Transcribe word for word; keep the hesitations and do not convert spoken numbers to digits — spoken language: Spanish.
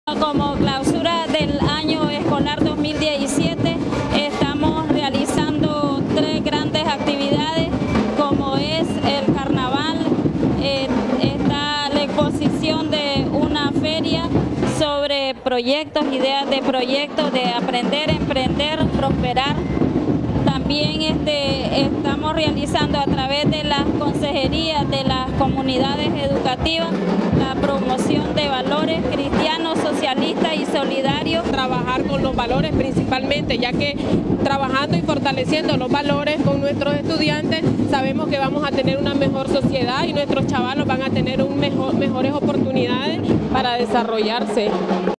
Como clausura del año escolar dos mil diecisiete, estamos realizando tres grandes actividades, como es el carnaval, eh, está la exposición de una feria sobre proyectos, ideas de proyectos, de aprender, emprender, prosperar. También este, estamos realizando a través de las consejerías de las comunidades educativas la promoción de valores cristianos, socialistas y solidarios. Trabajar con los valores principalmente, ya que trabajando y fortaleciendo los valores con nuestros estudiantes, sabemos que vamos a tener una mejor sociedad y nuestros chavalos van a tener un mejor, mejores oportunidades para desarrollarse.